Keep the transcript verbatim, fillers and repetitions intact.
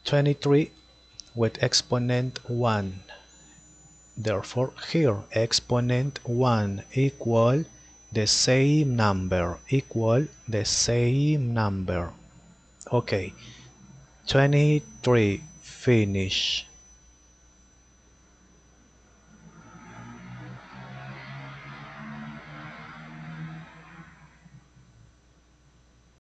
twenty-three with exponent one. Therefore here exponent one equal the same number, equal the same number. Okay, twenty-three finish.